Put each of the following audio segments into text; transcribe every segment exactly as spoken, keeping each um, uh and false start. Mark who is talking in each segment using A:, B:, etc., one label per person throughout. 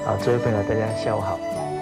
A: 好，诸位朋友，大家下午好。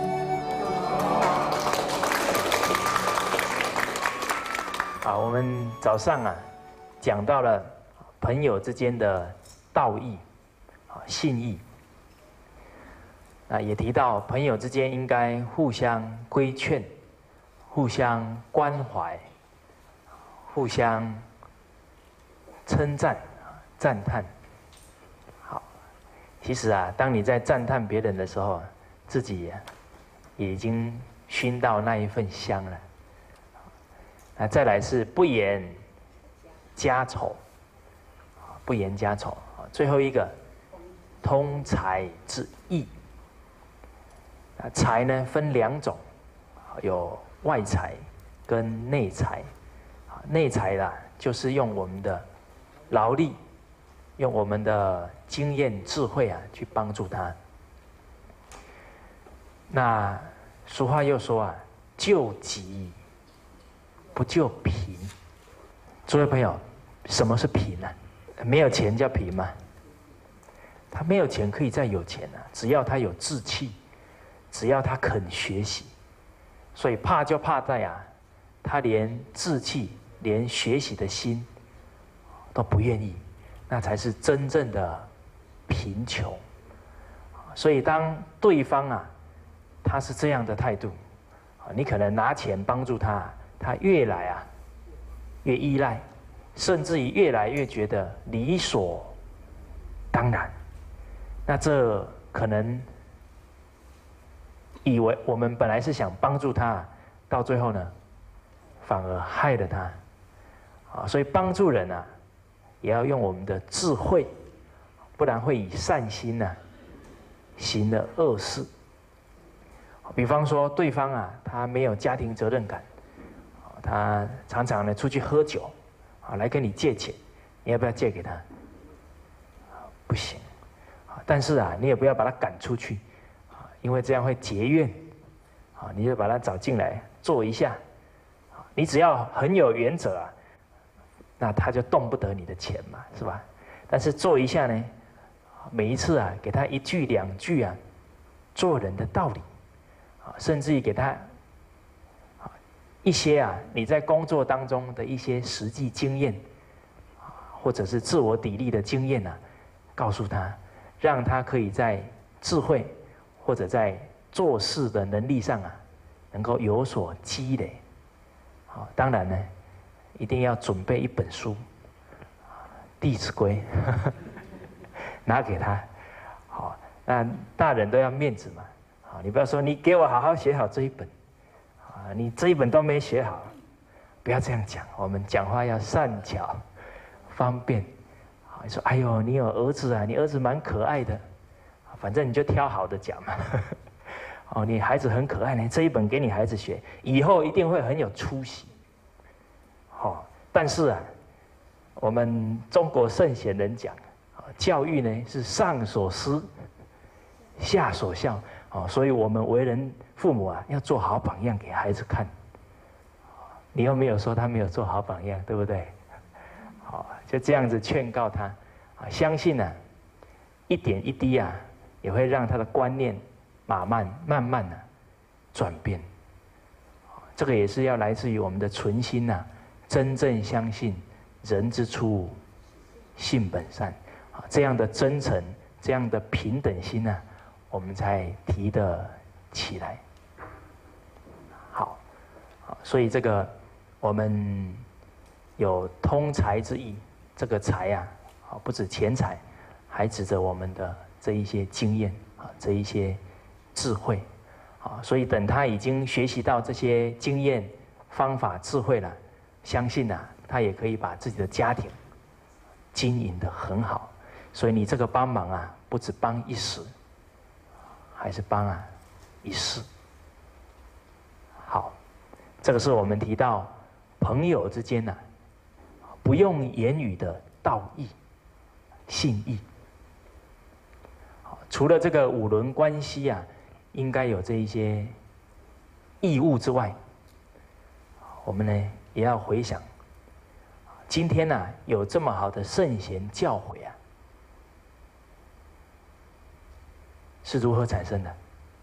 A: 好，我们早上啊讲到了朋友之间的道义、啊信义，啊也提到朋友之间应该互相规劝、互相关怀、互相称赞、赞叹。好，其实啊，当你在赞叹别人的时候，自己也已经熏到那一份香了。啊，再来是不言家丑，不言家丑。最后一个，通财之义。啊，财呢分两种，有外财跟内财。内财啦，就是用我们的劳力，用我们的经验智慧啊，去帮助他。那俗话又说啊，救急不救贫。诸位朋友，什么是贫呢？没有钱叫贫吗？他没有钱可以再有钱啊，只要他有志气，只要他肯学习。所以怕就怕在啊，他连志气、连学习的心都不愿意，那才是真正的贫穷。所以当对方啊，他是这样的态度，你可能拿钱帮助他，他越来啊越依赖，甚至于越来越觉得理所当然。那这可能以为我们本来是想帮助他，到最后呢，反而害了他。啊，所以帮助人啊，也要用我们的智慧，不然会以善心呢、啊、行了恶事。比方说，对方啊，他没有家庭责任感，他常常呢出去喝酒，啊，来跟你借钱，你要不要借给他？不行，但是啊，你也不要把他赶出去，啊，因为这样会结怨，啊，你就把他找进来坐一下，你只要很有原则啊，那他就动不得你的钱嘛，是吧？但是坐一下呢，每一次啊，给他一句两句啊，做人的道理。甚至于给他一些啊，你在工作当中的一些实际经验，或者是自我砥砺的经验啊，告诉他，让他可以在智慧或者在做事的能力上啊，能够有所积累。好，当然呢，一定要准备一本书，《弟子规》，拿给他。好，那大人都要面子嘛。啊，你不要说你给我好好写好这一本，啊，你这一本都没写好，不要这样讲。我们讲话要善巧方便。啊，你说哎呦，你有儿子啊，你儿子蛮可爱的，反正你就挑好的讲嘛。哦，你孩子很可爱呢，这一本给你孩子学，以后一定会很有出息。好，但是啊，我们中国圣贤人讲，教育呢是上所思，下所效。哦，所以我们为人父母啊，要做好榜样给孩子看。你又没有说他没有做好榜样，对不对？好，就这样子劝告他，啊，相信啊，一点一滴啊，也会让他的观念慢慢慢慢的、啊、转变。这个也是要来自于我们的存心呐、啊，真正相信人之初，性本善，啊，这样的真诚，这样的平等心呐、啊。我们才提得起来。好，所以这个我们有通财之意，这个财啊，不止钱财，还指着我们的这一些经验啊，这一些智慧啊。所以等他已经学习到这些经验、方法、智慧了，相信啊，他也可以把自己的家庭经营得很好。所以你这个帮忙啊，不止帮一时。还是帮啊一世。好，这个是我们提到朋友之间呐、啊，不用言语的道义、信义。除了这个五伦关系啊，应该有这一些义务之外，我们呢也要回想，今天呢、啊、有这么好的圣贤教诲啊。 是如何产生的？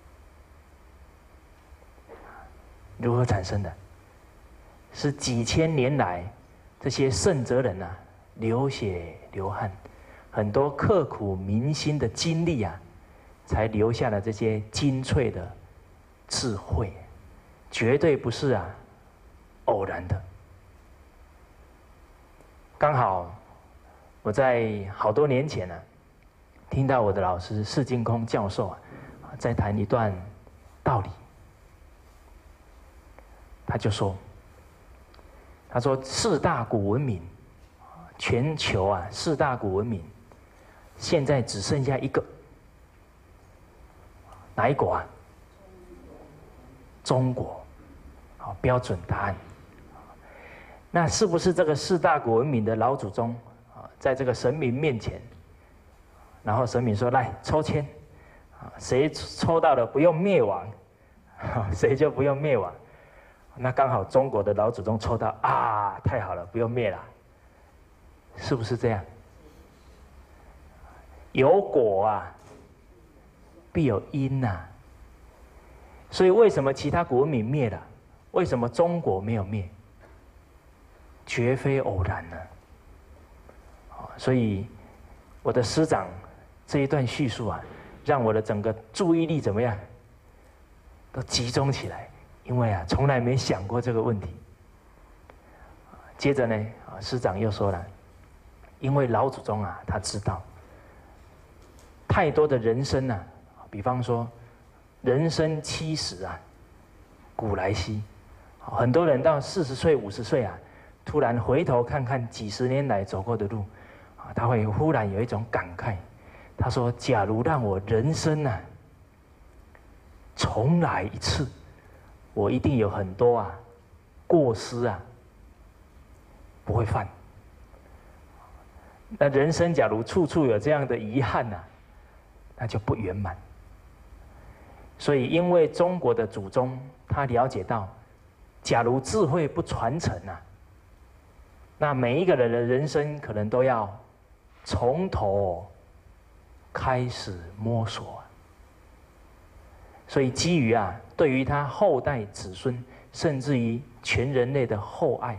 A: 如何产生的？是几千年来这些圣哲人啊，流血流汗，很多刻骨铭心的经历啊，才留下了这些精粹的智慧，绝对不是啊偶然的。刚好我在好多年前呢、啊，听到我的老师释净空教授啊，在谈一段道理。他就说，他说四大古文明，全球啊四大古文明，现在只剩下一个，哪一国啊？中国，好，标准答案。那是不是这个四大古文明的老祖宗啊，在这个神明面前，然后神明说来抽签，啊，谁抽到了不用灭亡，谁就不用灭亡。那刚好中国的老祖宗抽到啊，太好了，不用灭了，是不是这样？有果啊，必有因呐、啊。所以为什么其他古文明灭了，为什么中国没有灭？绝非偶然呢。所以我的师长这一段叙述啊，让我的整个注意力怎么样，都集中起来。因为啊，从来没想过这个问题。接着呢，啊，师长又说了，因为老祖宗啊，他知道太多的人生啊，比方说人生七十啊，古来稀，很多人到四十岁、五十岁啊，突然回头看看几十年来走过的路，啊，他会忽然有一种感慨。他说：“假如让我人生啊，重来一次。”我一定有很多啊过失啊不会犯。那人生假如处处有这样的遗憾啊，那就不圆满。所以，因为中国的祖宗他了解到，假如智慧不传承啊，那每一个人的人生可能都要从头开始摸索。所以基于啊，对于他后代子孙，甚至于全人类的厚爱，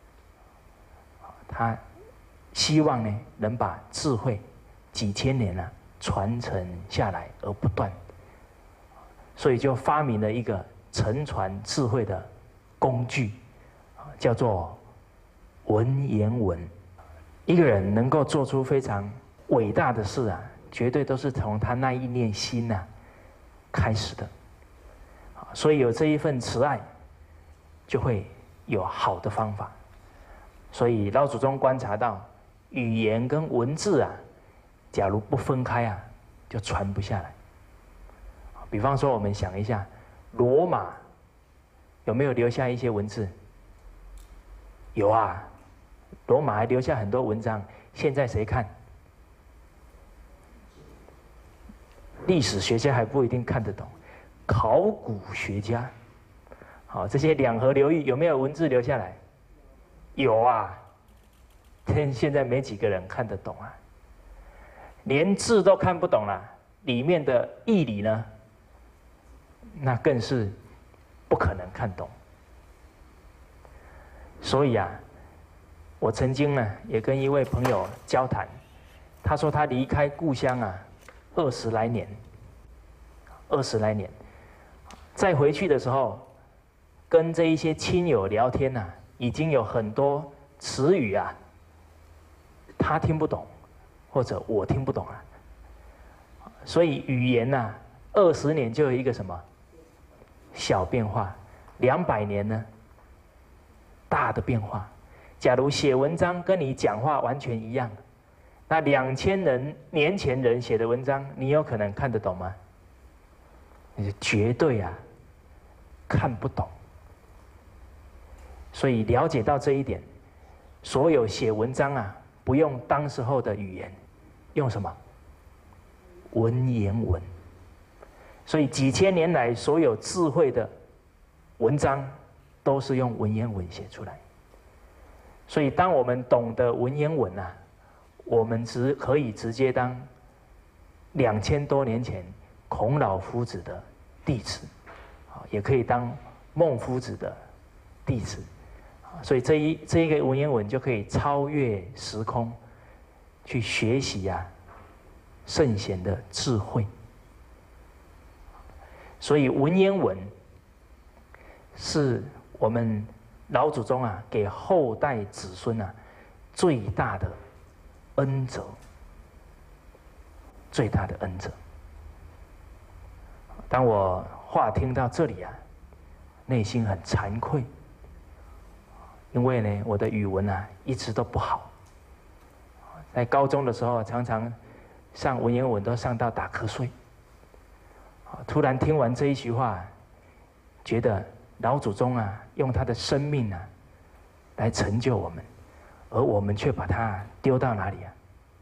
A: 他希望呢能把智慧几千年啊传承下来而不断，所以就发明了一个承传智慧的工具，叫做文言文。一个人能够做出非常伟大的事啊，绝对都是从他那一念心呐、啊。开始的，所以有这一份慈爱，就会有好的方法。所以老祖宗观察到，语言跟文字啊，假如不分开啊，就传不下来。比方说，我们想一下，罗马有没有留下一些文字？有啊，罗马还留下很多文章。现在谁看？历史学家还不一定看得懂，考古学家，好，这些两河流域有没有文字留下来？有啊，但现在没几个人看得懂啊，连字都看不懂了，里面的义理呢，那更是不可能看懂。所以啊，我曾经呢也跟一位朋友交谈，他说他离开故乡啊。二十来年，二十来年，再回去的时候，跟这一些亲友聊天呐、啊，已经有很多词语啊，他听不懂，或者我听不懂了。所以语言呐、啊，二十年就有一个什么小变化，两百年呢，大的变化。假如写文章跟你讲话完全一样。那两千人年前人写的文章，你有可能看得懂吗？你是绝对啊看不懂。所以了解到这一点，所有写文章啊，不用当时候的语言，用什么？文言文。所以几千年来，所有智慧的文章，都是用文言文写出来。所以当我们懂得文言文啊，我们只可以直接当两千多年前孔老夫子的弟子，啊，也可以当孟夫子的弟子，啊，所以这一这一个文言文就可以超越时空，去学习啊圣贤的智慧。所以文言文是我们老祖宗啊给后代子孙啊最大的恩泽，最大的恩泽。当我话听到这里啊，内心很惭愧，因为呢，我的语文啊一直都不好。在高中的时候，常常上文言文都上到打瞌睡。突然听完这一句话，觉得老祖宗啊用他的生命啊来成就我们，而我们却把它丢到哪里啊？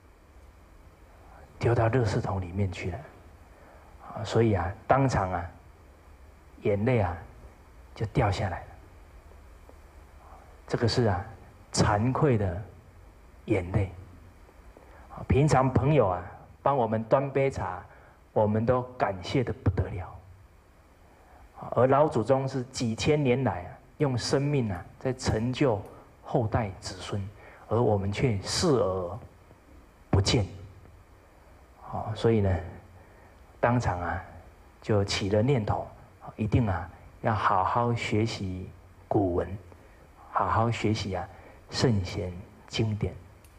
A: 丢到垃圾桶里面去了。所以啊，当场啊，眼泪啊就掉下来了。这个是啊，惭愧的眼泪。平常朋友啊帮我们端杯茶，我们都感谢的不得了。而老祖宗是几千年来啊，用生命啊在成就后代子孙，而我们却视而不见。好，所以呢，当场啊就起了念头，一定啊要好好学习古文，好好学习啊圣贤经典。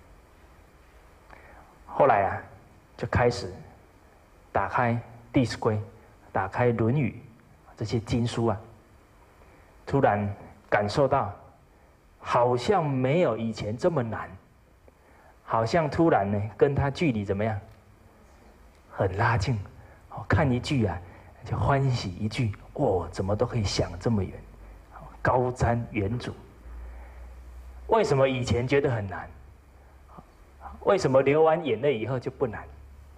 A: 后来啊就开始打开《弟子规》，打开《论语》这些经书啊，突然感受到好像没有以前这么难，好像突然呢跟他距离怎么样很拉近。看一句啊就欢喜一句，哦，怎么都可以想这么远，高瞻远瞩。为什么以前觉得很难？为什么流完眼泪以后就不难？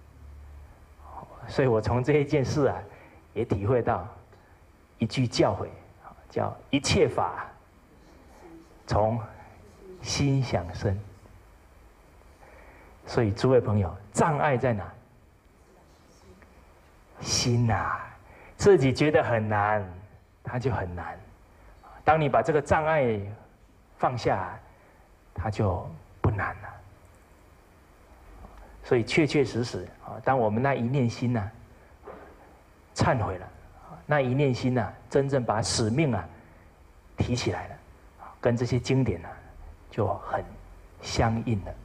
A: 所以我从这一件事啊，也体会到一句教诲，叫一切法从心想生。所以诸位朋友，障碍在哪？心啊，自己觉得很难，它就很难。当你把这个障碍放下，它就不难了。所以确确实实啊，当我们那一念心呐、啊、忏悔了，那一念心呐、啊、真正把使命啊提起来了，跟这些经典呢、啊、就很相应了。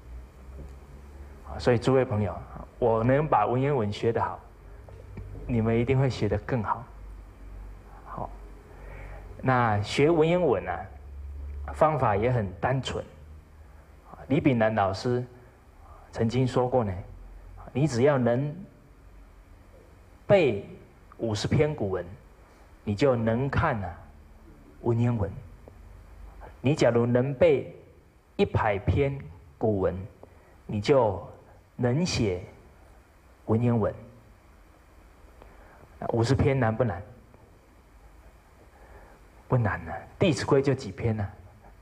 A: 所以诸位朋友，我能把文言文学得好，你们一定会学得更好。好，那学文言文啊，方法也很单纯。李炳南老师曾经说过呢，你只要能背五十篇古文，你就能看啊文言文。你假如能背一百篇古文，你就能写文言文。五十篇难不难？不难啊，《弟子规》就几篇呢、啊？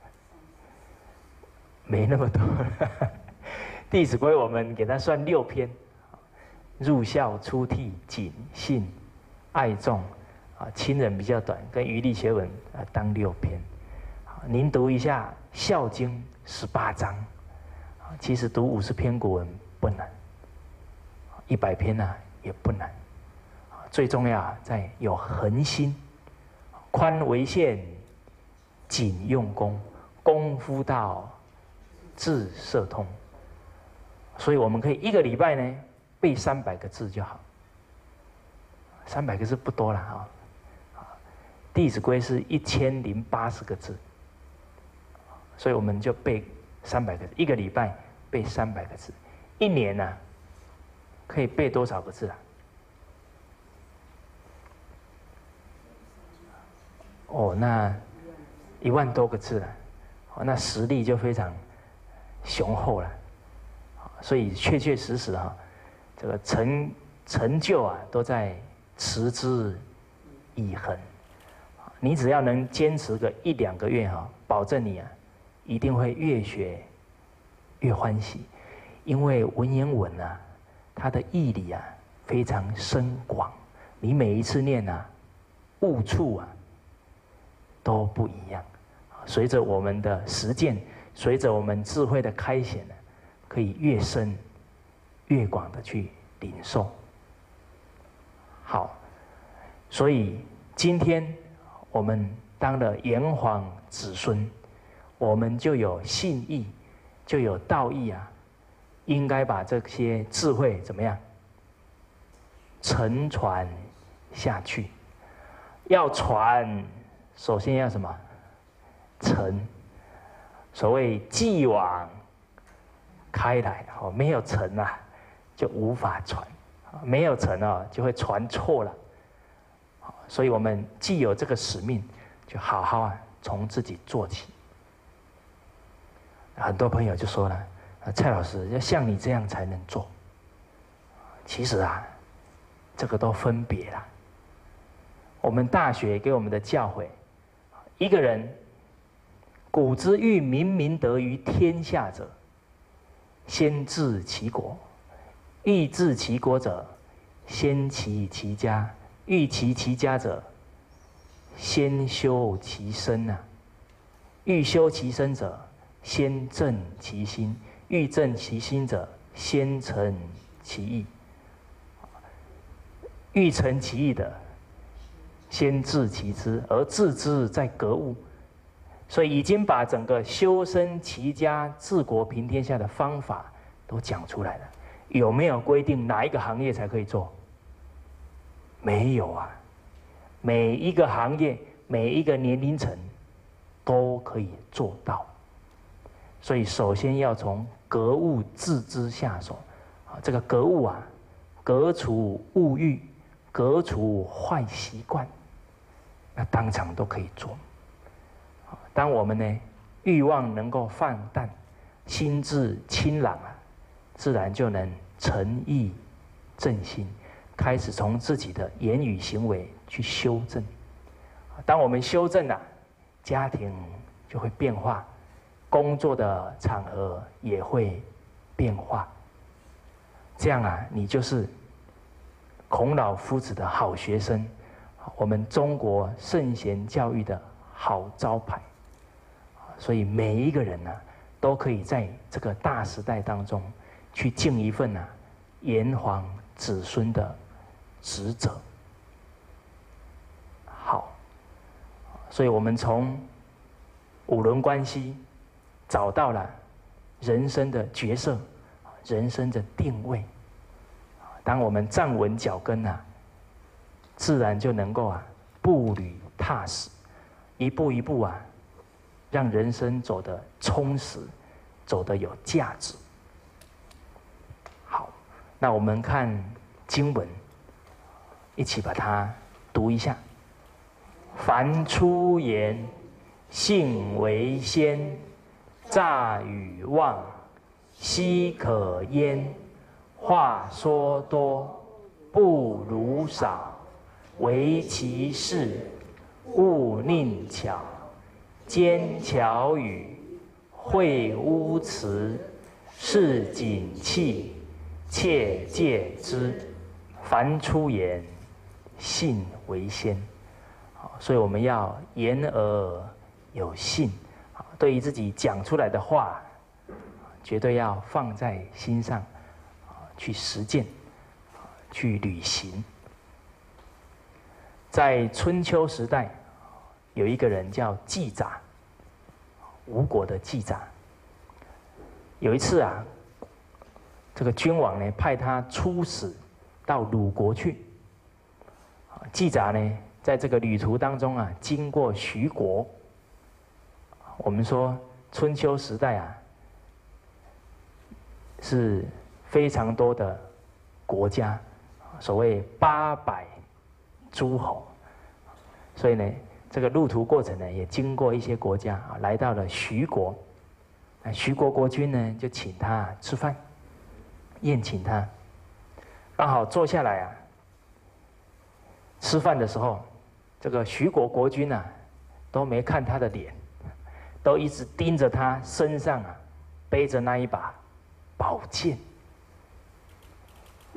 A: 没那么多。《弟子规》我们给它算六篇：入孝、出悌、谨、信、爱众，啊，亲人比较短，跟余力学文啊当六篇。您读一下《孝经》十八章，其实读五十篇古文不难，一百篇呢、啊、也不难。最重要在有恒心，宽为限，谨用功，功夫到字色通。所以我们可以一个礼拜呢背三百个字就好，三百个字不多了啊。《弟子规》是一千零八十个字，所以我们就背三百个字，一个礼拜背三百个字，一年呢、啊、可以背多少个字啊？哦，那一万多个字了，哦，那实力就非常雄厚了。所以确确实实哈、啊，这个成成就啊，都在持之以恒。你只要能坚持个一两个月哈、啊，保证你啊，一定会越学越欢喜。因为文言文啊，它的义理啊非常深广。你每一次念啊，悟处啊都不一样。随着我们的实践，随着我们智慧的开显呢，可以越深越广的去领受。好，所以今天我们当了炎黄子孙，我们就有信义，就有道义啊，应该把这些智慧怎么样承传下去。要传，首先要什么？承。所谓继往开来，哦，没有承啊，就无法传；没有承啊，就会传错了。所以我们既有这个使命，就好好啊，从自己做起。很多朋友就说了：“蔡老师，要像你这样才能做。”其实啊，这个都分别了。我们大学给我们的教诲，一个人古之欲明明德于天下者，先治其国；欲治其国者，先齐其家；欲齐其家者，先修其身啊；欲修其身者，先正其心；欲正其心者，先诚其意；欲诚其意的，先治其知，而治之在格物。所以已经把整个修身齐家治国平天下的方法都讲出来了。有没有规定哪一个行业才可以做？没有啊，每一个行业每一个年龄层都可以做到。所以首先要从格物致知下手啊，这个格物啊，革除物欲，革除坏习惯，那当场都可以做。当我们呢欲望能够放淡，心智清朗啊，自然就能诚意正心，开始从自己的言语行为去修正。当我们修正了，家庭就会变化，工作的场合也会变化。这样啊，你就是孔老夫子的好学生，我们中国圣贤教育的好招牌。所以每一个人呢、啊，都可以在这个大时代当中，去尽一份啊炎黄子孙的职责。好，所以我们从五伦关系找到了人生的角色，人生的定位。当我们站稳脚跟啊，自然就能够啊步履踏实，一步一步啊。让人生走得充实，走得有价值。好，那我们看经文，一起把它读一下。凡出言，信为先，诈与妄，奚可焉？话说多，不如少。唯其事，勿佞巧。奸巧语，秽污辞，市井气，切戒之。凡出言，信为先。所以我们要言而有信，对于自己讲出来的话，绝对要放在心上，去实践，去履行。在春秋时代，有一个人叫季札，吴国的季札。有一次啊，这个君王呢派他出使到鲁国去。季札呢，在这个旅途当中啊，经过徐国。我们说春秋时代啊，是非常多的国家，所谓八百诸侯，所以呢。这个路途过程呢，也经过一些国家啊，来到了徐国。那徐国国君呢，就请他吃饭，宴请他。刚好坐下来啊，吃饭的时候，这个徐国国君啊，都没看他的脸，都一直盯着他身上啊，背着那一把宝剑。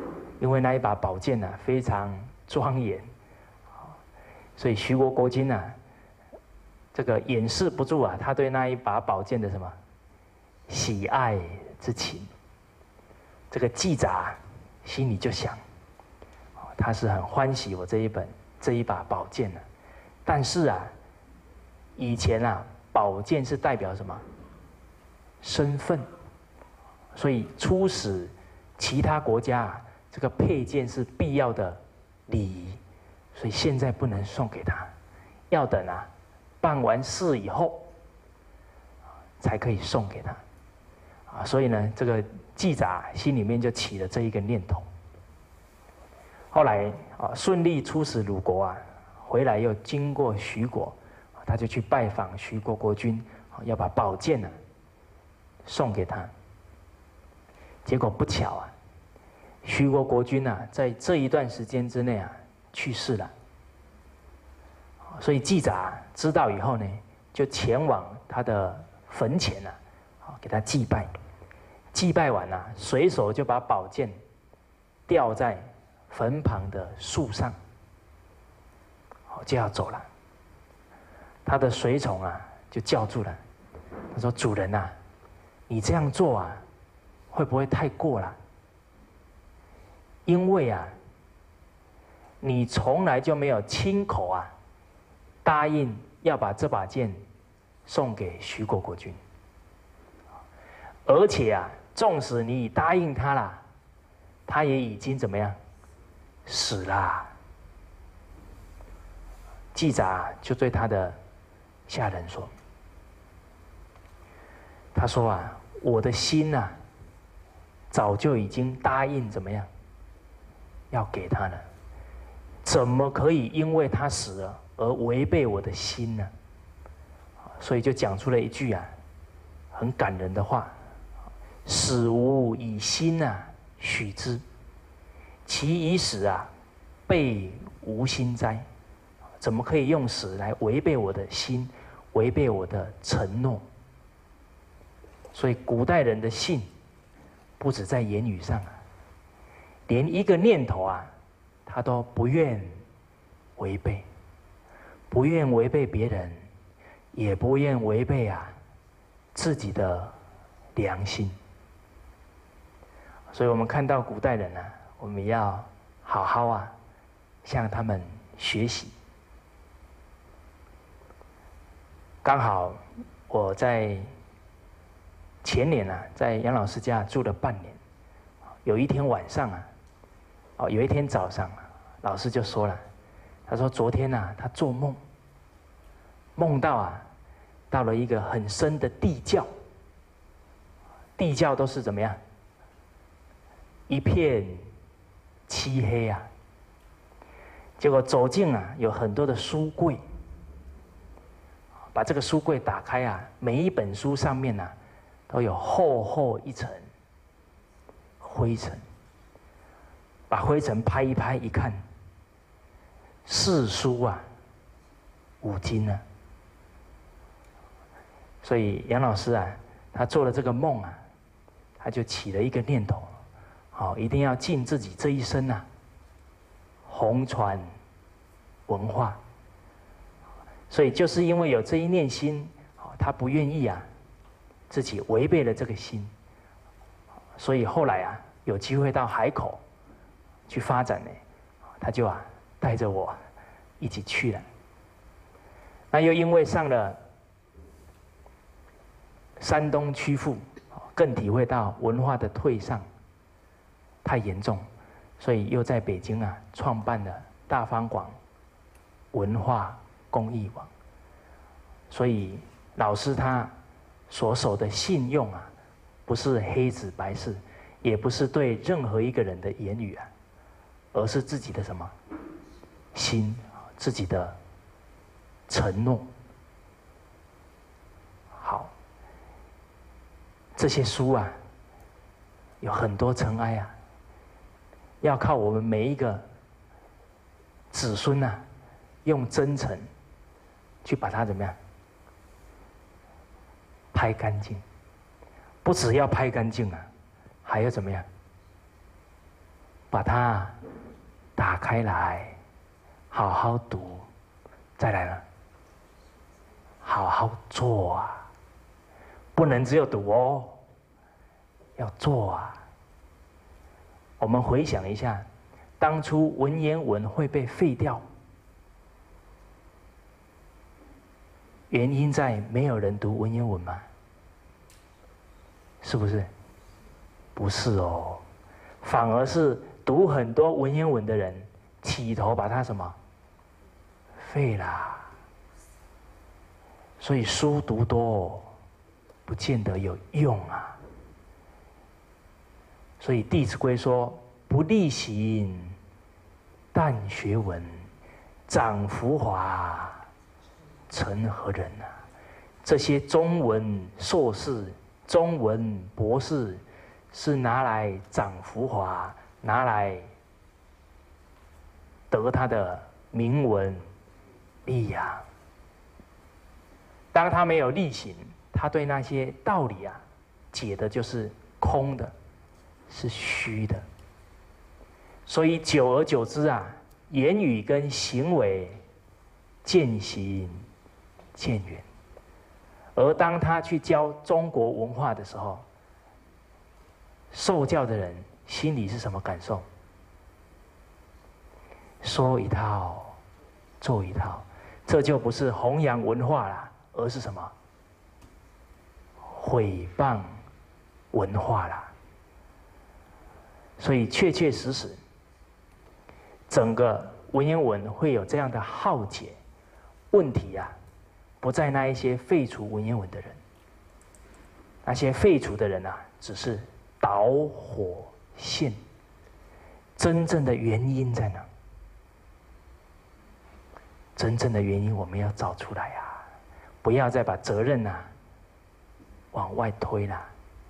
A: 因为那一把宝剑呢、啊、非常庄严，所以徐国国君呢、啊，这个掩饰不住啊，他对那一把宝剑的什么喜爱之情。这个季札心里就想，他是很欢喜我这一本这一把宝剑的、啊，但是啊，以前啊，宝剑是代表什么身份，所以出使其他国家啊。这个佩剑是必要的礼仪，所以现在不能送给他，要等啊办完事以后才可以送给他啊。所以呢，这个季札心里面就起了这一个念头。后来啊，顺利出使鲁国啊，回来又经过徐国，他就去拜访徐国国君，要把宝剑呢、啊、送给他。结果不巧啊。徐国国君啊，在这一段时间之内啊，去世了。所以季札知道以后呢，就前往他的坟前啊，给他祭拜。祭拜完啊，随手就把宝剑吊在坟旁的树上，就要走了。他的随从啊，就叫住了，他说：“主人啊，你这样做啊，会不会太过了？因为啊，你从来就没有亲口啊答应要把这把剑送给徐国国君，而且啊，纵使你答应他啦，他也已经怎么样死啦。”季札就对他的下人说：“他说啊，我的心啊，早就已经答应怎么样？”要给他了，怎么可以因为他死了而违背我的心呢？所以就讲出了一句啊，很感人的话：“死无以心啊许之，其以死啊备无心哉？”怎么可以用死来违背我的心，违背我的承诺？所以古代人的信，不止在言语上啊。连一个念头啊，他都不愿违背，不愿违背别人，也不愿违背啊自己的良心。所以我们看到古代人啊，我们要好好啊向他们学习。刚好我在前年啊，在杨老师家住了半年，有一天晚上啊。哦，有一天早上，老师就说了，他说昨天啊，他做梦，梦到啊，到了一个很深的地窖，地窖都是怎么样？一片漆黑啊。结果走进啊，有很多的书柜，把这个书柜打开啊，每一本书上面啊，都有厚厚一层灰尘。把灰尘拍一拍，一看，四书啊，五经啊。所以杨老师啊，他做了这个梦啊，他就起了一个念头，好，一定要尽自己这一生啊，弘传文化。所以就是因为有这一念心，他不愿意啊，自己违背了这个心，所以后来啊，有机会到海口去发展呢，他就啊带着我一起去了。那又因为上了山东曲阜，更体会到文化的退上太严重，所以又在北京啊创办了大方广文化公益网。所以老师他所守的信用啊，不是黑纸白字，也不是对任何一个人的言语啊，而是自己的什么心，自己的承诺。好，这些书啊，有很多尘埃啊，要靠我们每一个子孙啊，用真诚去把它怎么样拍干净。不只要拍干净啊，还要怎么样把它打开来，好好读，再来呢，好好做啊，不能只有读哦，要做啊。我们回想一下，当初文言文会被废掉，原因在没有人读文言文吗？是不是？不是哦，反而是读很多文言文的人，起头把它什么废啦。所以书读多，不见得有用啊。所以《弟子规》说：“不力行，但学文，长浮华，成何人啊？”这些中文硕士、中文博士，是拿来长浮华，拿来得他的名闻利养。当他没有力行，他对那些道理啊，解的就是空的，是虚的。所以久而久之啊，言语跟行为渐行渐远。而当他去教中国文化的时候，受教的人心里是什么感受？说一套，做一套，这就不是弘扬文化啦，而是什么？毁谤文化啦。所以确确实实，整个文言文会有这样的浩劫，问题啊，不在那一些废除文言文的人，那些废除的人啊，只是导火线。真正的原因在哪？真正的原因我们要找出来啊！不要再把责任啊往外推啦。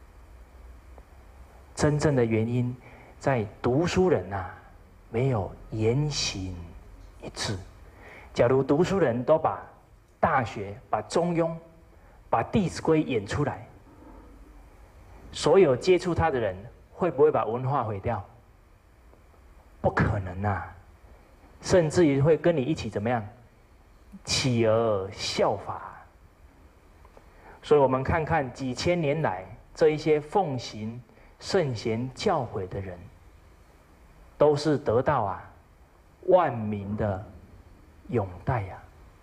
A: 真正的原因在读书人啊没有言行一致。假如读书人都把大学、把中庸、把《弟子规》演出来，所有接触他的人会不会把文化毁掉？不可能啊！甚至于会跟你一起怎么样？起而效法。所以我们看看几千年来这一些奉行圣贤教诲的人，都是得到啊万民的拥戴呀、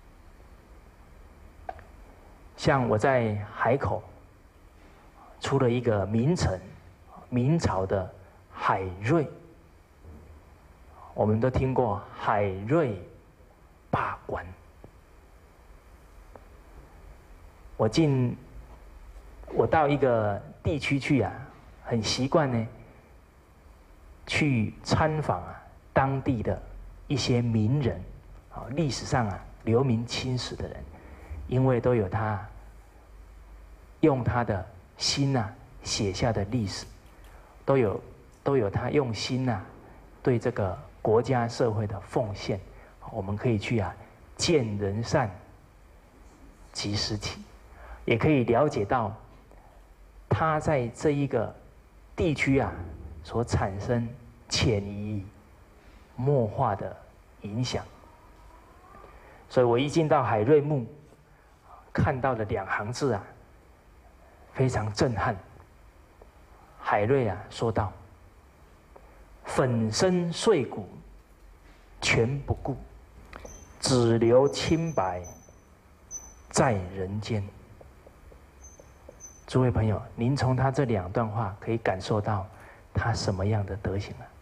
A: 啊。像我在海口出了一个名臣，明朝的海瑞。我们都听过海瑞罢官。我进，我到一个地区去啊，很习惯呢，去参访啊当地的一些名人，啊，历史上啊留名青史的人，因为都有他用他的心呐、啊、写下的历史，都有都有他用心呐、啊、对这个国家社会的奉献，我们可以去啊见人善，即时起，也可以了解到他在这一个地区啊所产生潜移默化的影响。所以我一进到海瑞墓，看到了两行字啊，非常震撼。海瑞啊说道：“粉身碎骨全不顾，只留清白在人间。”诸位朋友，您从他这两段话可以感受到他什么样的德行啊？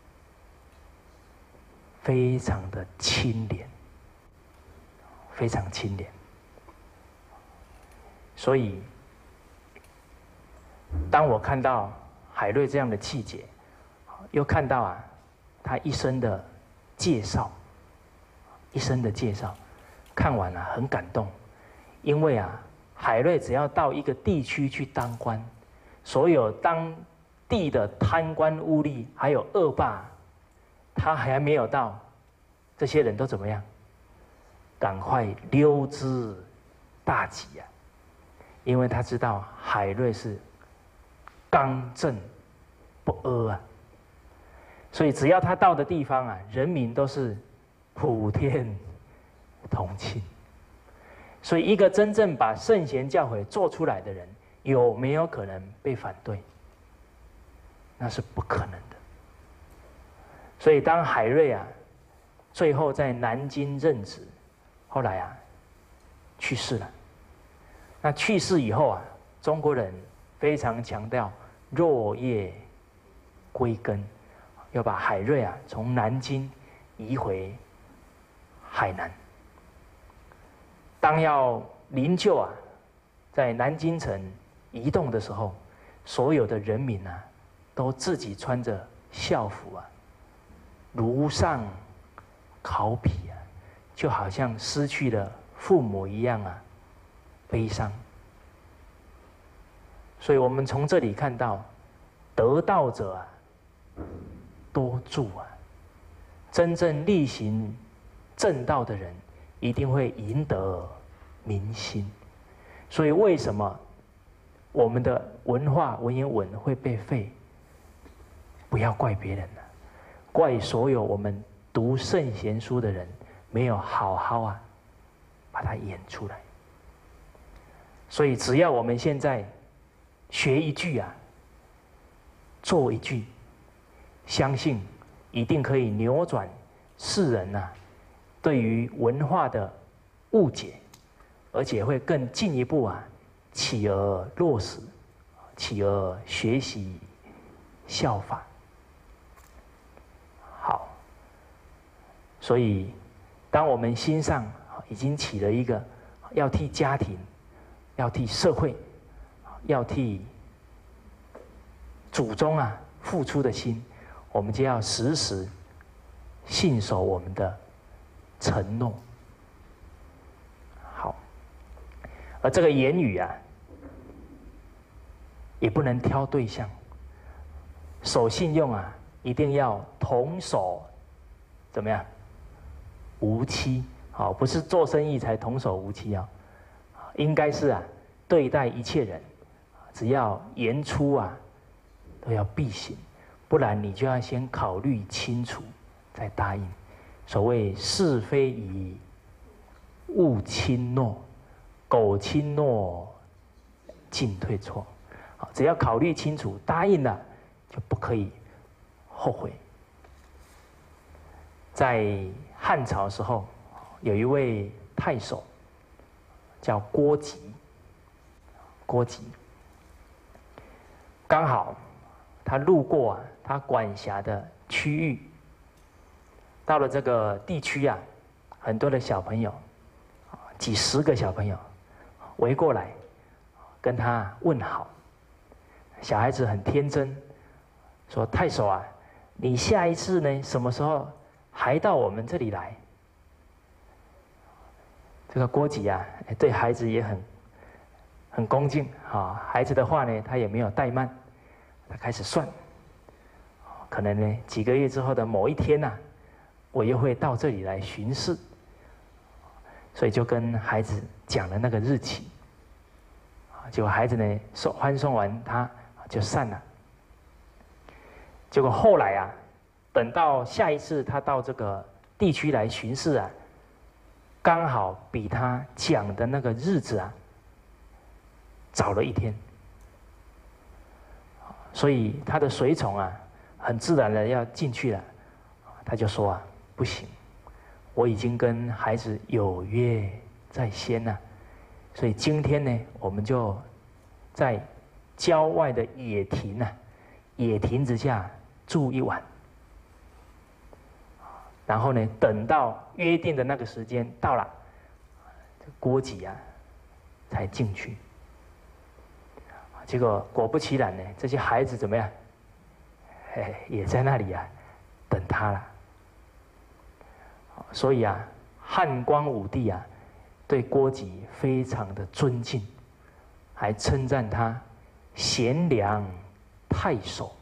A: 非常的清廉，非常清廉。所以，当我看到海瑞这样的气节，又看到啊他一生的介绍，一生的介绍，看完了、啊、很感动，因为啊海瑞只要到一个地区去当官，所有当地的贪官污吏还有恶霸，他还没有到，这些人都怎么样？赶快溜之大吉啊！因为他知道海瑞是刚正不阿啊。 所以只要他到的地方啊，人民都是普天同庆。所以，一个真正把圣贤教诲做出来的人，有没有可能被反对？那是不可能的。所以，当海瑞啊，最后在南京任职，后来啊，去世了。那去世以后啊，中国人非常强调落叶归根，要把海瑞啊从南京移回海南。当要灵柩啊，在南京城移动的时候，所有的人民啊，都自己穿着校服啊，如上考妣啊，就好像失去了父母一样啊，悲伤。所以我们从这里看到，得道者啊，多助啊，真正力行正道的人，一定会赢得民心。所以为什么我们的文化文言文会被废？不要怪别人了，怪所有我们读圣贤书的人没有好好啊把它演出来。所以只要我们现在学一句啊，做一句，相信一定可以扭转世人啊对于文化的误解，而且会更进一步啊，起而落实，起而学习效法。好，所以当我们心上已经起了一个要替家庭、要替社会、要替祖宗啊付出的心，我们就要时时信守我们的承诺。好，而这个言语啊，也不能挑对象，守信用啊，一定要童叟怎么样？无欺。好，不是做生意才童叟无欺啊，应该是啊，对待一切人，只要言出啊，都要必行，不然你就要先考虑清楚再答应。所谓是非宜勿轻诺，苟轻诺进退错。只要考虑清楚，答应了就不可以后悔。在汉朝时候，有一位太守叫郭吉，郭吉刚好他路过啊，他管辖的区域，到了这个地区啊，很多的小朋友，几十个小朋友围过来跟他问好。小孩子很天真，说：“太守啊，你下一次呢，什么时候还到我们这里来？”这个郭吉啊，对孩子也很很恭敬啊。孩子的话呢，他也没有怠慢，他开始算，可能呢几个月之后的某一天呐、啊，我又会到这里来巡视，所以就跟孩子讲了那个日期。结果孩子呢送欢送完他就散了。结果后来啊，等到下一次他到这个地区来巡视啊，刚好比他讲的那个日子啊早了一天，所以他的随从啊很自然的要进去了，他就说啊，不行，我已经跟孩子有约在先了，所以今天呢，我们就在郊外的野亭啊，野亭子下住一晚，然后呢，等到约定的那个时间到了，郭吉啊才进去。结果果不其然呢，这些孩子怎么样？哎，也在那里啊，等他了。所以啊，汉光武帝啊，对郭吉非常的尊敬，还称赞他贤良太守，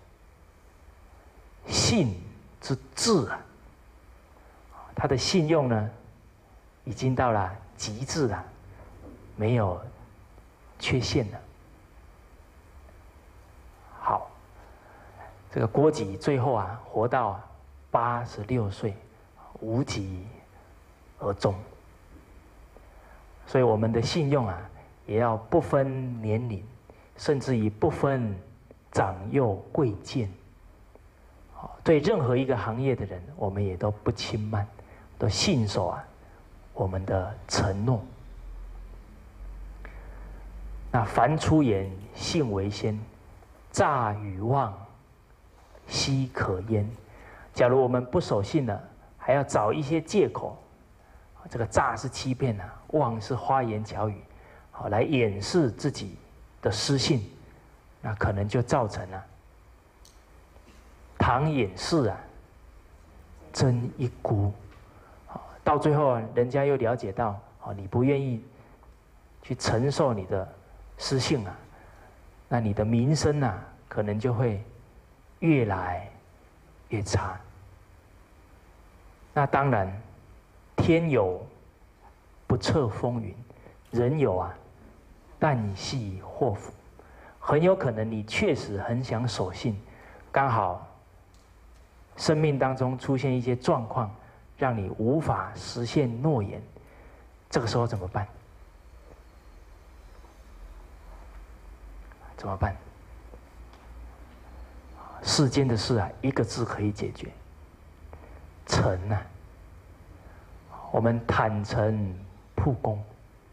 A: 信之至啊。他的信用呢，已经到了极致了，没有缺陷了。好， 这个郭吉最后啊，活到八十六岁，无疾而终。所以我们的信用啊，也要不分年龄，甚至于不分长幼贵贱。对任何一个行业的人，我们也都不轻慢，都信守啊我们的承诺。那凡出言，信为先，诈与妄，奚可焉？假如我们不守信了，还要找一些借口，这个诈是欺骗啊，妄是花言巧语，好来掩饰自己的失信，那可能就造成了唐掩饰啊，真一孤。到最后啊，人家又了解到，哦，你不愿意去承受你的失信啊，那你的名声啊，可能就会越来越差。那当然，天有不测风云，人有啊旦夕祸福。很有可能你确实很想守信，刚好生命当中出现一些状况，让你无法实现诺言，这个时候怎么办？怎么办？世间的事啊，一个字可以解决，诚啊。我们坦诚曝光，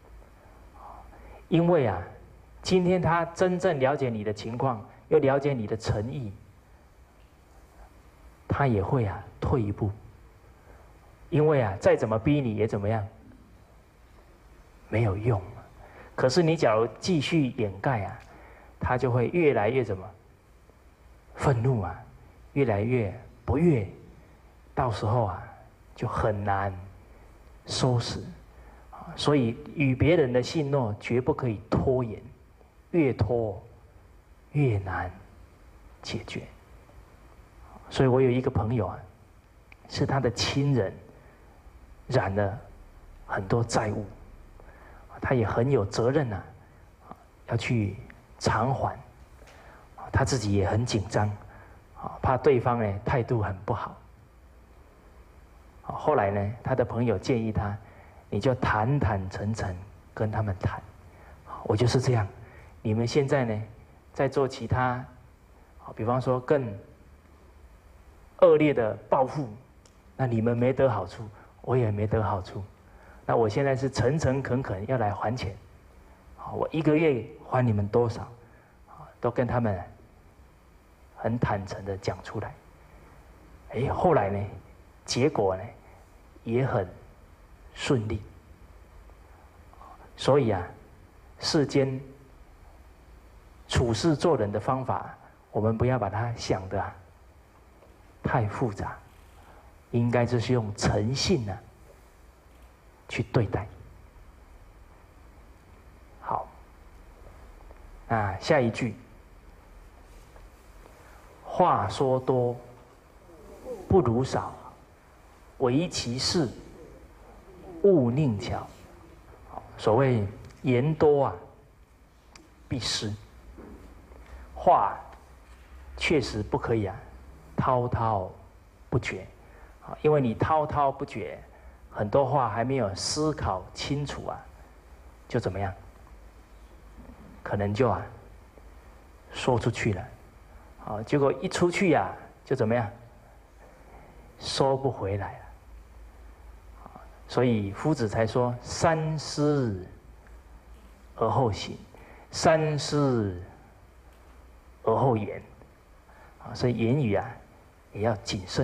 A: 因为啊，今天他真正了解你的情况，又了解你的诚意，他也会啊退一步。因为啊，再怎么逼你也怎么样，没有用。可是你假如继续掩盖啊，他就会越来越怎么愤怒啊，越来越不悦，到时候啊就很难收拾。所以与别人的信诺绝不可以拖延，越拖越难解决。所以我有一个朋友啊，是他的亲人染了很多债务，他也很有责任啊，要去偿还。他自己也很紧张，怕对方呢态度很不好。后来呢，他的朋友建议他，你就坦坦诚诚跟他们谈。我就是这样，你们现在呢在做其他，比方说更恶劣的报复，那你们没得好处，我也没得好处。那我现在是诚诚恳恳要来还钱，我一个月还你们多少，都跟他们很坦诚的讲出来。哎，后来呢，结果呢也很顺利。所以啊，世间处事做人的方法，我们不要把它想得、啊、太复杂，应该就是用诚信呢、啊、去对待。好，那下一句，话说多不如少，唯其事勿佞巧。所谓言多啊必失，话确实不可以啊滔滔不绝，因为你滔滔不绝，很多话还没有思考清楚啊，就怎么样？可能就啊说出去了，啊，结果一出去呀、啊，就怎么样？收不回来了。所以夫子才说三思而后行，三思而后言。啊，所以言语啊也要谨慎。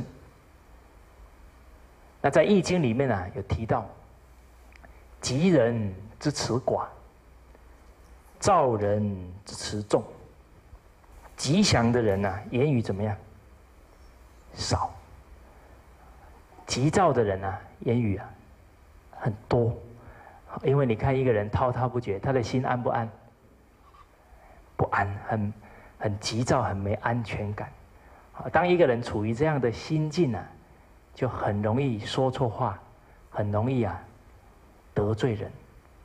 A: 那在《易经》里面啊有提到，吉人之辞寡，躁人之辞重。吉祥的人啊，言语怎么样？少。急躁的人啊，言语啊很多。因为你看一个人滔滔不绝，他的心安不安？不安，很很急躁，很没安全感。当一个人处于这样的心境啊，就很容易说错话，很容易啊得罪人。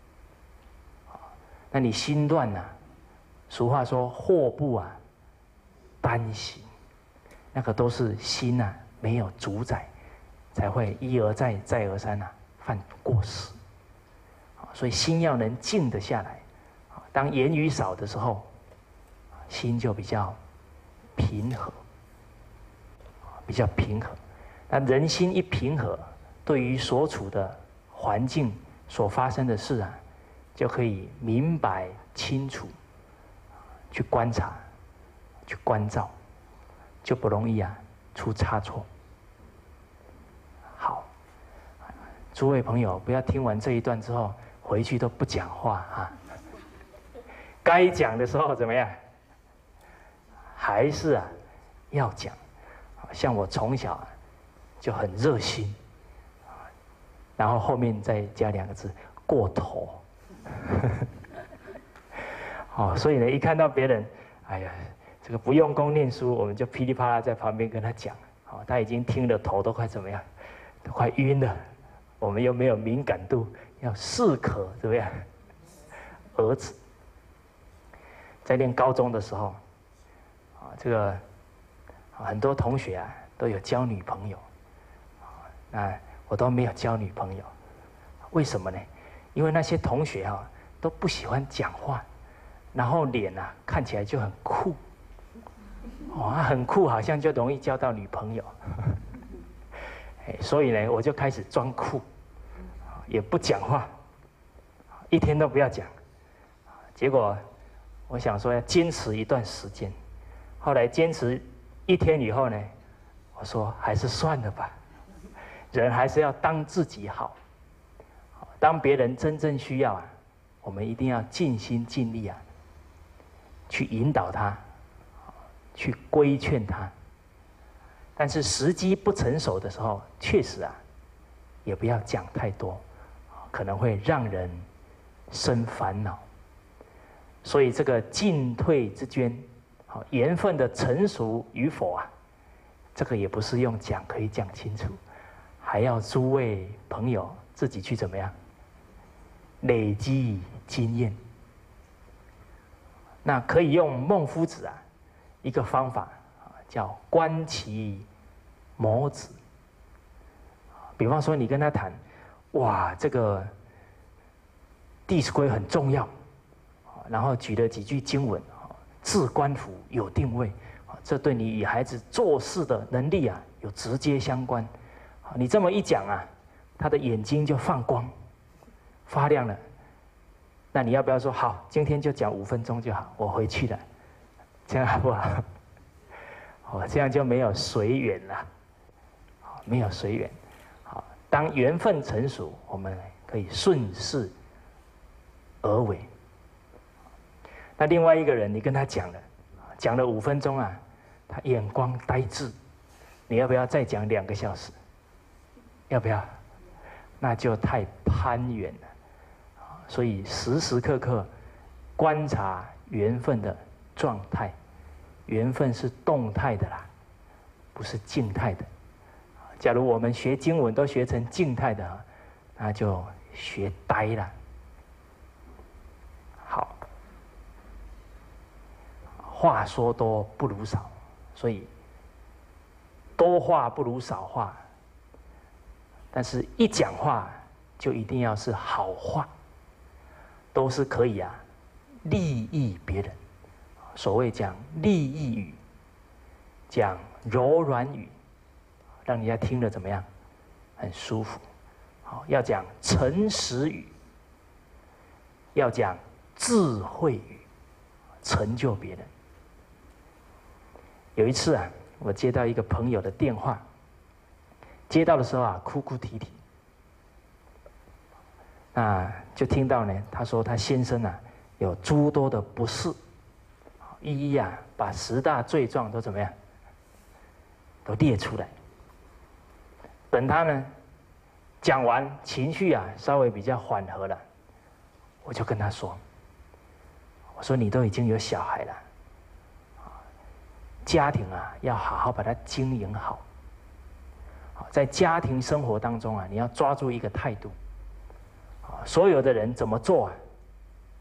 A: 那你心乱啊，俗话说祸不啊单行， 那个都是心啊没有主宰，才会一而再再而三啊犯过失。所以心要能静得下来，当言语少的时候，心就比较平和，比较平和。那人心一平和，对于所处的环境所发生的事啊，就可以明白清楚，去观察，去关照，就不容易啊出差错。好，诸位朋友，不要听完这一段之后回去都不讲话啊。该讲的时候怎么样？还是啊要讲。像我从小啊就很热心，然后后面再加两个字过头。哦，所以呢，一看到别人，哎呀，这个不用功念书，我们就噼里啪啦在旁边跟他讲。哦，他已经听得头都快怎么样，都快晕了。我们又没有敏感度，要适可怎么样？儿子在念高中的时候，啊，这个很多同学啊都有交女朋友，那我都没有交女朋友，为什么呢？因为那些同学啊都不喜欢讲话，然后脸啊看起来就很酷，哦，很酷，好像就容易交到女朋友。所以呢，我就开始装酷，也不讲话，一天都不要讲。结果我想说要坚持一段时间，后来坚持一天以后呢，我说还是算了吧，人还是要当自己好。当别人真正需要啊，我们一定要尽心尽力啊，去引导他，去规劝他。但是时机不成熟的时候，确实啊，也不要讲太多，可能会让人生烦恼。所以这个进退之间，好缘分的成熟与否啊，这个也不是用讲可以讲清楚，还要诸位朋友自己去怎么样累积经验。那可以用孟夫子啊一个方法，叫观其眸子。比方说你跟他谈，哇，这个《弟子规》很重要，然后举了几句经文，置官府有定位，这对你与孩子做事的能力啊有直接相关。你这么一讲啊，他的眼睛就放光发亮了。那你要不要说好，今天就讲五分钟就好，我回去了，这样好不好？哦，这样就没有随缘了，没有随缘。好，当缘分成熟，我们可以顺势而为。那另外一个人，你跟他讲了，讲了五分钟啊，他眼光呆滞，你要不要再讲两个小时？要不要？那就太攀缘了。所以时时刻刻观察缘分的状态，缘分是动态的啦，不是静态的。假如我们学经文都学成静态的，那就学呆了。好，话说多不如少，所以多话不如少话。但是一讲话就一定要是好话，都是可以啊利益别人。所谓讲利益语，讲柔软语，让人家听了怎么样？很舒服。好，要讲诚实语，要讲智慧语，成就别人。有一次啊，我接到一个朋友的电话，接到的时候啊，哭哭啼啼。那就听到呢，他说他先生啊有诸多的不是，一一啊把十大罪状都怎么样，都列出来。等他呢讲完，情绪啊稍微比较缓和了，我就跟他说：“我说你都已经有小孩了，家庭啊要好好把它经营好。在家庭生活当中啊，你要抓住一个态度。所有的人怎么做啊，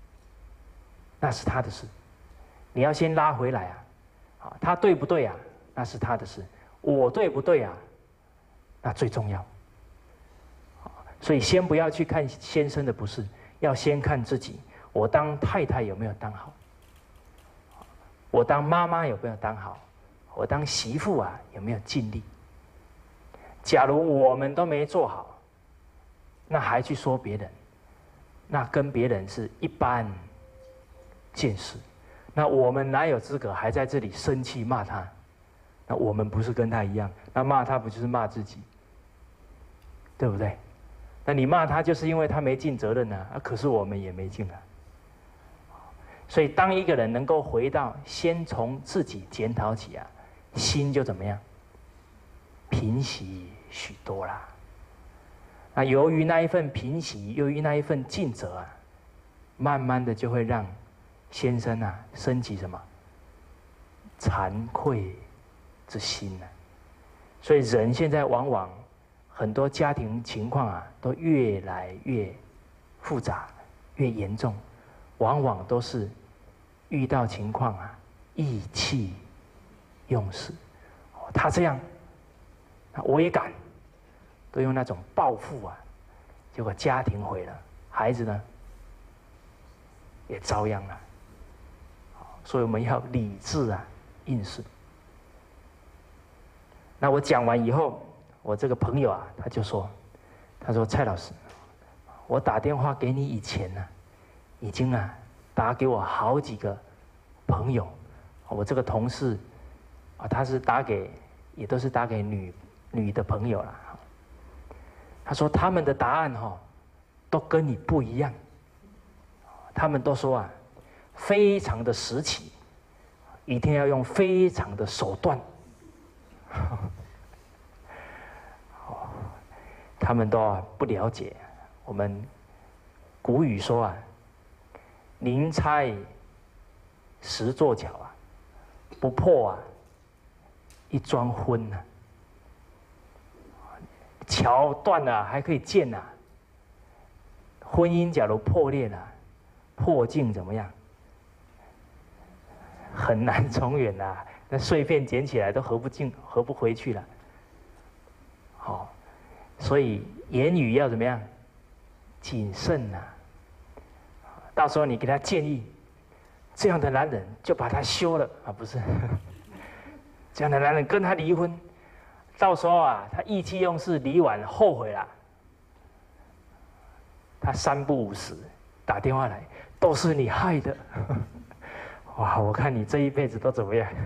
A: 那是他的事，你要先拉回来啊，他对不对啊， 那是他的事，我对不对啊？那最重要。所以先不要去看先生的不是，要先看自己。我当太太有没有当好？我当妈妈有没有当好？我当媳妇啊有没有尽力？假如我们都没做好，那还去说别人，那跟别人是一般见识。那我们哪有资格还在这里生气骂他？那我们不是跟他一样？那骂他不就是骂自己？对不对？那你骂他就是因为他没尽责任啊，啊可是我们也没尽啊。所以当一个人能够回到先从自己检讨起啊，心就怎么样？平息许多啦。那由于那一份平息，由于那一份尽责啊，慢慢的就会让先生啊升起什么惭愧之心啊。所以人现在往往很多家庭情况啊，都越来越复杂、越严重，往往都是遇到情况啊，意气用事。他这样，我也敢，都用那种报复啊，结果家庭毁了，孩子呢也遭殃了。所以我们要理智啊应事。那我讲完以后，我这个朋友啊，他就说，他说蔡老师，我打电话给你以前呢、啊，已经啊打给我好几个朋友，我这个同事啊，他是打给也都是打给女女的朋友啦。他说他们的答案哈、哦，都跟你不一样，他们都说啊，非常的时期，一定要用非常的手段。他们都啊不了解我们古语说啊，宁拆十座桥啊，不破啊一桩婚啊。桥断了还可以建啊，婚姻假如破裂了，破镜怎么样？很难重圆啊，那碎片捡起来都合不进，合不回去了。好、哦，所以言语要怎么样？谨慎呐、啊。到时候你给他建议，这样的男人就把他休了啊，不是？这样的男人跟他离婚，到时候啊，他意气用事，离完后悔了，他三不五时打电话来，都是你害的。哇，我看你这一辈子都怎么样，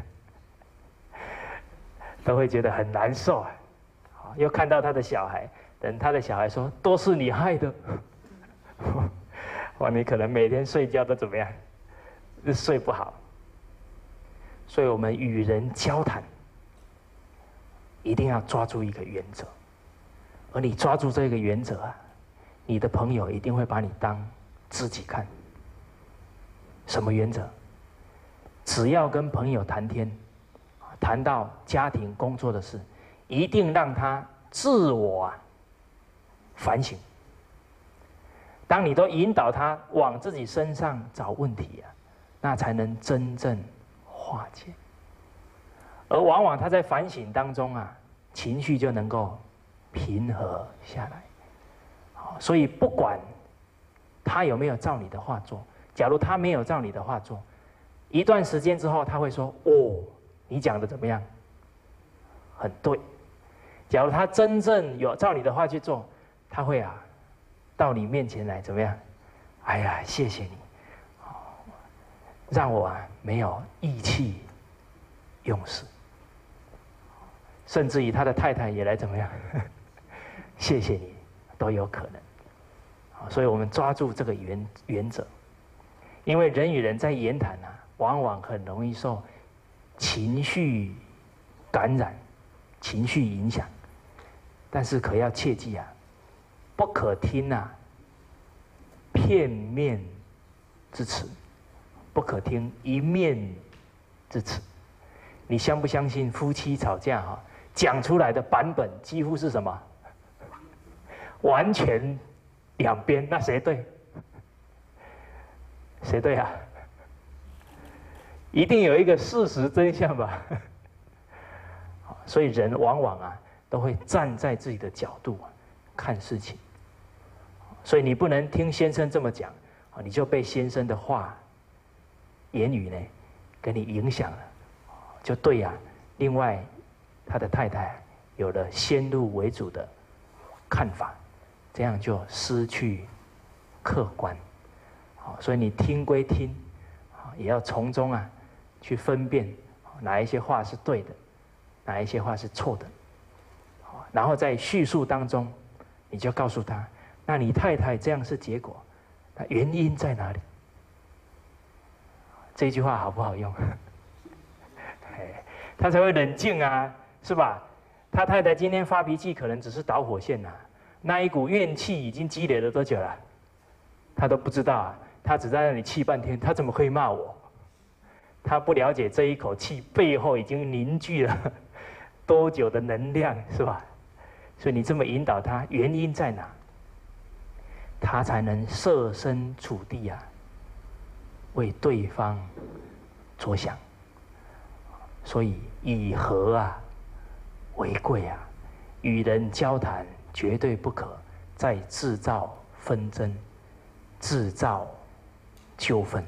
A: 都会觉得很难受啊。又看到他的小孩，等他的小孩说都是你害的，哇，你可能每天睡觉都怎么样，就睡不好。所以我们与人交谈，一定要抓住一个原则，而你抓住这个原则啊，你的朋友一定会把你当知己看。什么原则？只要跟朋友谈天，谈到家庭工作的事，一定让他自我啊反省。当你都引导他往自己身上找问题啊，那才能真正化解。而往往他在反省当中啊，情绪就能够平和下来。所以不管他有没有照你的话做，假如他没有照你的话做，一段时间之后他会说：“哦，你讲的怎么样？很对。”假如他真正有照你的话去做，他会啊到你面前来怎么样？哎呀，谢谢你，让我啊没有意气用事。甚至于他的太太也来怎么样？谢谢你，都有可能。所以我们抓住这个原原则，因为人与人在言谈啊，往往很容易受情绪感染、情绪影响。但是可要切记啊，不可听啊片面之词，不可听一面之词。你相不相信夫妻吵架哈、啊，讲出来的版本几乎是什么？完全两边，那谁对？谁对啊？一定有一个事实真相吧？ 所以人往往啊都会站在自己的角度啊看事情。所以你不能听先生这么讲，你就被先生的话、言语呢给你影响了，就对呀、啊。另外，他的太太有了先入为主的看法，这样就失去客观。所以你听归听，也要从中啊去分辨哪一些话是对的，哪一些话是错的。然后在叙述当中，你就告诉他。那你太太这样是结果，那原因在哪里？这句话好不好用？他才会冷静啊，是吧？他太太今天发脾气，可能只是导火线呐、啊，那一股怨气已经积累了多久了？他都不知道啊，他只在那里气半天，他怎么可以骂我？他不了解这一口气背后已经凝聚了多久的能量，是吧？所以你这么引导他，原因在哪？他才能设身处地啊，为对方着想。所以以和啊为贵啊，与人交谈绝对不可再制造纷争、制造纠纷。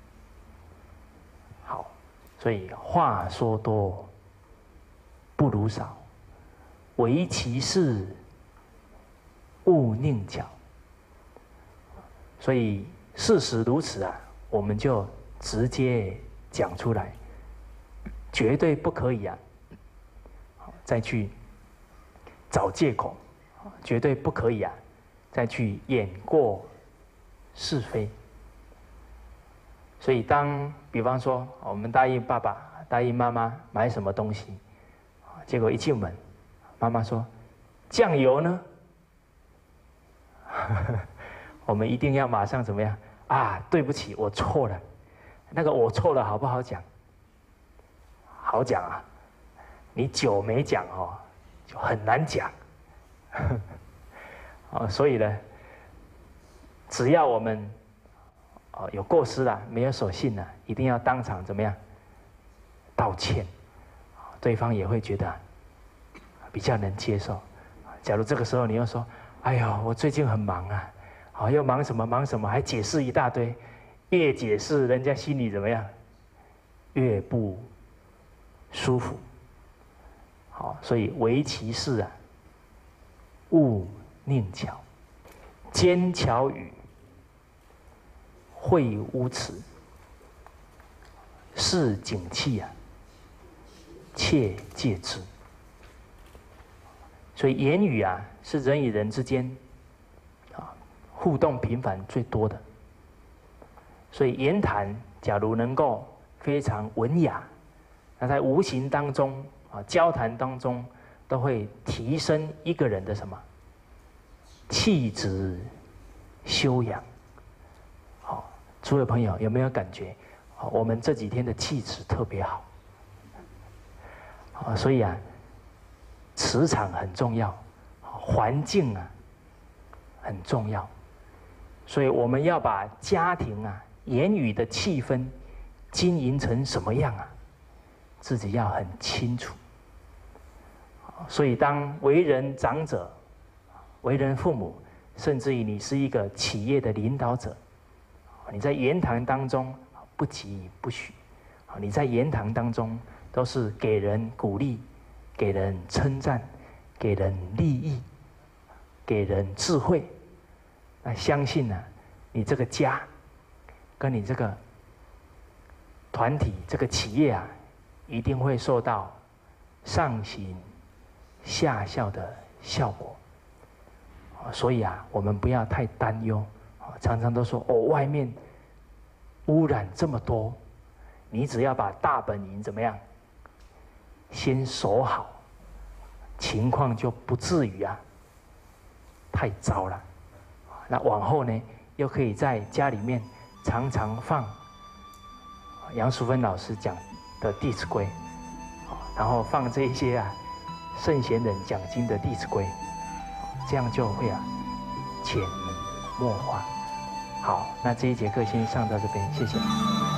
A: 好，所以话说多不如少，唯其事，勿佞巧。所以事实如此啊，我们就直接讲出来，绝对不可以啊，再去找借口，绝对不可以啊，再去掩过是非。所以当比方说我们答应爸爸、答应妈妈买什么东西，结果一进门，妈妈说酱油呢？我们一定要马上怎么样啊？对不起，我错了。那个我错了，好不好讲？好讲啊。你久没讲哦，就很难讲。哦，所以呢，只要我们哦有过失了，没有守信了，一定要当场怎么样道歉，对方也会觉得比较能接受。假如这个时候你又说：“哎呦，我最近很忙啊。”好，又忙什么忙什么，还解释一大堆，越解释人家心里怎么样？越不舒服。好，所以唯其事啊，勿佞巧，奸巧语，秽污词，是景气啊，切戒之。所以言语啊，是人与人之间互动频繁最多的，所以言谈假如能够非常文雅，那在无形当中啊，交谈当中都会提升一个人的什么气质修养。好，诸位朋友有没有感觉？我们这几天的气质特别好。啊，所以啊，磁场很重要，环境啊很重要。所以我们要把家庭啊、言语的气氛经营成什么样啊，自己要很清楚。所以当为人长者、为人父母，甚至于你是一个企业的领导者，你在言谈当中不疾不徐，你在言谈当中都是给人鼓励、给人称赞、给人利益、给人智慧。那相信呢、啊，你这个家，跟你这个团体、这个企业啊，一定会受到上行下效的效果。所以啊，我们不要太担忧。常常都说哦，外面污染这么多，你只要把大本营怎么样，先守好，情况就不至于啊太糟了。那往后呢，又可以在家里面常常放杨淑芬老师讲的《弟子规》，然后放这一些啊圣贤人讲经的《弟子规》，这样就会啊潜移默化。好，那这一节课先上到这边，谢谢。